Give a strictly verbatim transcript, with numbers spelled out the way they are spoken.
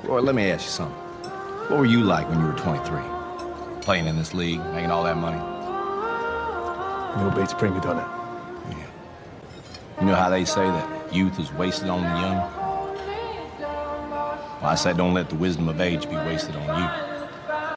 Roy, let me ask you something. What were you like when you were twenty-three? Playing in this league, making all that money? No beats prima donna. Yeah. You know how they say that youth is wasted on the young? Well, I say don't let the wisdom of age be wasted on you.